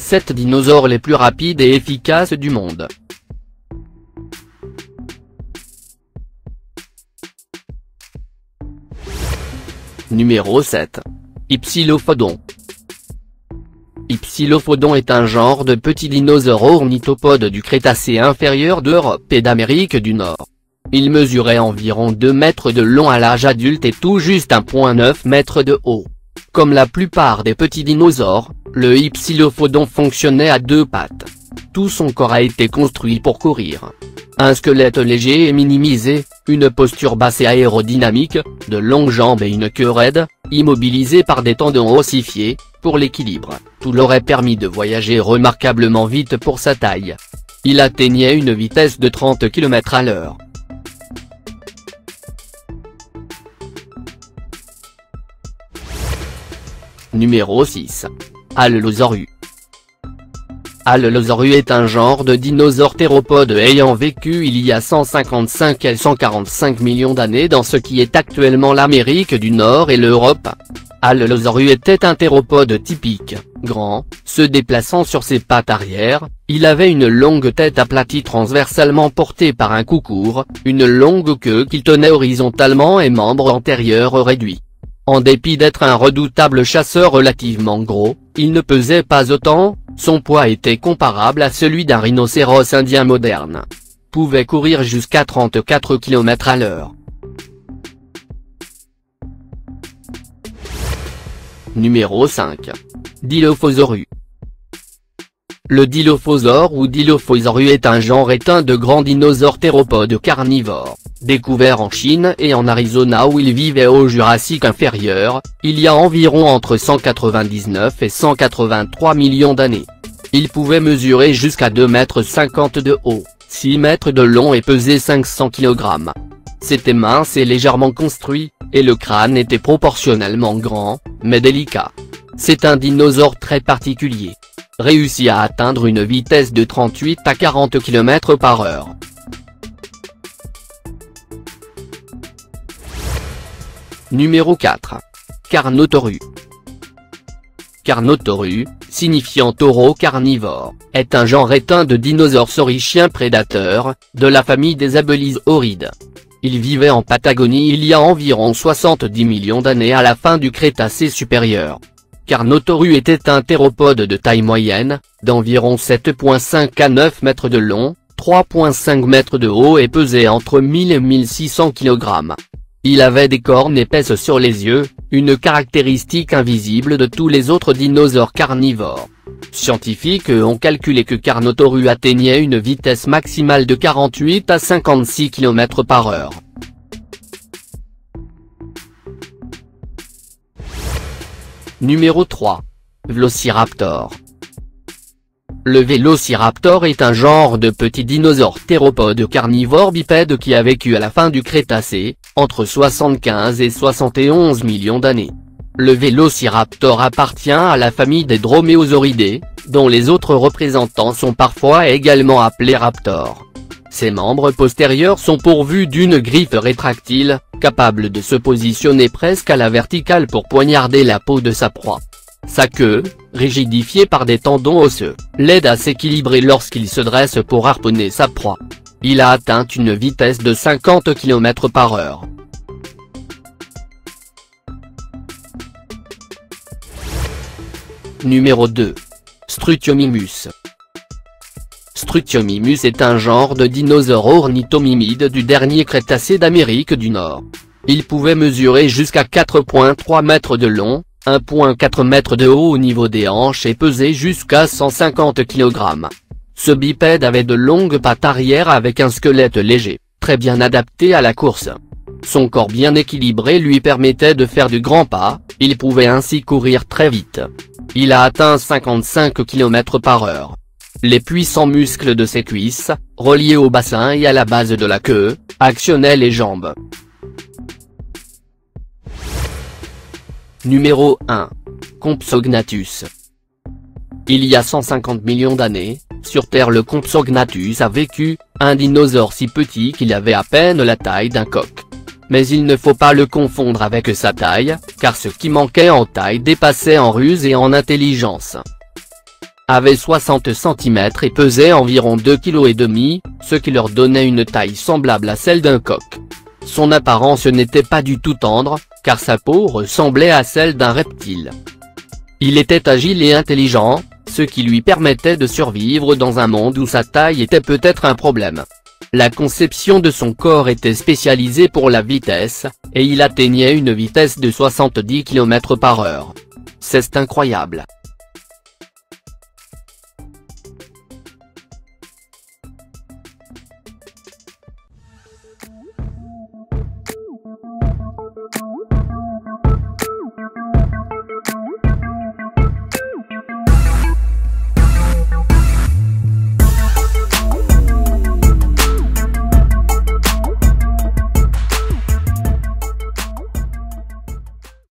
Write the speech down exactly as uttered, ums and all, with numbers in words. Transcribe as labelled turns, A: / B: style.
A: sept dinosaures les plus rapides et efficaces du monde. Numéro sept. Hypsilophodon. Hypsilophodon est un genre de petit dinosaure ornithopode du Crétacé inférieur d'Europe et d'Amérique du Nord. Il mesurait environ deux mètres de long à l'âge adulte et tout juste un virgule neuf mètres de haut. Comme la plupart des petits dinosaures, le Hypsilophodon fonctionnait à deux pattes. Tout son corps a été construit pour courir. Un squelette léger et minimisé, une posture basse et aérodynamique, de longues jambes et une queue raide, immobilisée par des tendons ossifiés, pour l'équilibre, tout l'aurait permis de voyager remarquablement vite pour sa taille. Il atteignait une vitesse de trente kilomètres à l'heure. Numéro six. Allosaurus. Allosaurus est un genre de dinosaure théropode ayant vécu il y a cent cinquante-cinq à cent quarante-cinq millions d'années dans ce qui est actuellement l'Amérique du Nord et l'Europe. Allosaurus était un théropode typique, grand, se déplaçant sur ses pattes arrière, il avait une longue tête aplatie transversalement portée par un cou court, une longue queue qu'il tenait horizontalement et membres antérieurs réduits. En dépit d'être un redoutable chasseur relativement gros, il ne pesait pas autant, son poids était comparable à celui d'un rhinocéros indien moderne. Pouvait courir jusqu'à trente-quatre kilomètres à l'heure. Numéro cinq. Dilophosaurus. Le Dilophosaure ou Dilophosaurus est un genre éteint de grands dinosaures théropodes carnivores, découvert en Chine et en Arizona où il vivait au Jurassique inférieur, il y a environ entre cent quatre-vingt-dix-neuf et cent quatre-vingt-trois millions d'années. Il pouvait mesurer jusqu'à deux mètres cinquante de haut, six mètres de long et peser cinq cents kilogrammes. C'était mince et légèrement construit, et le crâne était proportionnellement grand, mais délicat. C'est un dinosaure très particulier. Réussit à atteindre une vitesse de trente-huit à quarante kilomètres par heure. Numéro quatre. Carnotaurus. Carnotaurus, signifiant taureau carnivore, est un genre éteint de dinosaures saurichiens prédateurs, de la famille des abélisaurides. Il vivait en Patagonie il y a environ soixante-dix millions d'années à la fin du Crétacé supérieur. Carnotaurus était un théropode de taille moyenne, d'environ sept virgule cinq à neuf mètres de long, trois virgule cinq mètres de haut et pesait entre mille et mille six cents kilogrammes. Il avait des cornes épaisses sur les yeux, une caractéristique invisible de tous les autres dinosaures carnivores. Scientifiques ont calculé que Carnotaurus atteignait une vitesse maximale de quarante-huit à cinquante-six kilomètres par heure. Numéro trois. Vélociraptor. Le Vélociraptor est un genre de petit dinosaure théropode carnivore bipède qui a vécu à la fin du Crétacé, entre soixante-quinze et soixante et onze millions d'années. Le Vélociraptor appartient à la famille des Dromaeosauridae, dont les autres représentants sont parfois également appelés raptors. Ses membres postérieurs sont pourvus d'une griffe rétractile, capable de se positionner presque à la verticale pour poignarder la peau de sa proie. Sa queue, rigidifiée par des tendons osseux, l'aide à s'équilibrer lorsqu'il se dresse pour harponner sa proie. Il a atteint une vitesse de cinquante kilomètres par heure. Numéro deux. Struthiomimus. Struthiomimus est un genre de dinosaure ornithomimide du dernier Crétacé d'Amérique du Nord. Il pouvait mesurer jusqu'à quatre virgule trois mètres de long, un virgule quatre mètres de haut au niveau des hanches et peser jusqu'à cent cinquante kilogrammes. Ce bipède avait de longues pattes arrière avec un squelette léger, très bien adapté à la course. Son corps bien équilibré lui permettait de faire de grands pas, il pouvait ainsi courir très vite. Il a atteint cinquante-cinq kilomètres par heure. Les puissants muscles de ses cuisses, reliés au bassin et à la base de la queue, actionnaient les jambes. Numéro un. Compsognathus. Il y a cent cinquante millions d'années, sur Terre le Compsognathus a vécu, un dinosaure si petit qu'il avait à peine la taille d'un coq. Mais il ne faut pas le confondre avec sa taille, car ce qui manquait en taille dépassait en ruse et en intelligence. avait soixante centimètres et pesait environ deux virgule cinq kilos, ce qui leur donnait une taille semblable à celle d'un coq. Son apparence n'était pas du tout tendre, car sa peau ressemblait à celle d'un reptile. Il était agile et intelligent, ce qui lui permettait de survivre dans un monde où sa taille était peut-être un problème. La conception de son corps était spécialisée pour la vitesse, et il atteignait une vitesse de soixante-dix kilomètres par heure. C'est incroyable.